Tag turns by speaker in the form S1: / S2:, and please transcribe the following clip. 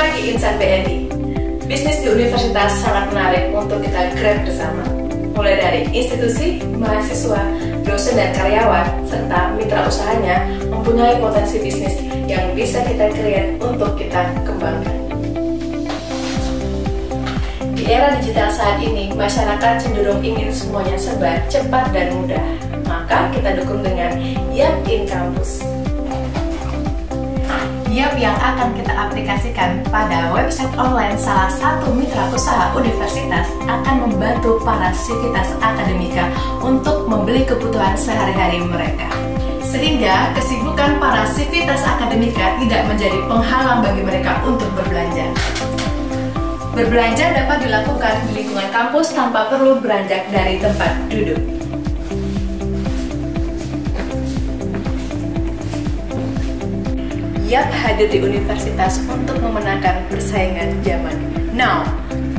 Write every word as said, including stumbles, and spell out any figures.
S1: pagi Insan B N I. Bisnis di universitas sangat menarik untuk kita grab bersama. Mulai dari institusi, mahasiswa, dosen dan karyawan, serta mitra usahanya mempunyai potensi bisnis yang bisa kita create untuk kita kembangkan. Di era digital saat ini, masyarakat cenderung ingin semuanya serba cepat dan mudah. Maka kita dukung dengan Yap in Campus. Yap yang akan kita aplikasikan pada website online salah satu mitra usaha universitas akan membantu para sivitas akademika untuk membeli kebutuhan sehari-hari mereka. Sehingga kesibukan para sivitas akademika tidak menjadi penghalang bagi mereka untuk berbelanja. Berbelanja dapat dilakukan di lingkungan kampus tanpa perlu beranjak dari tempat duduk. Yap hadir di universitas untuk memenangkan persaingan zaman now.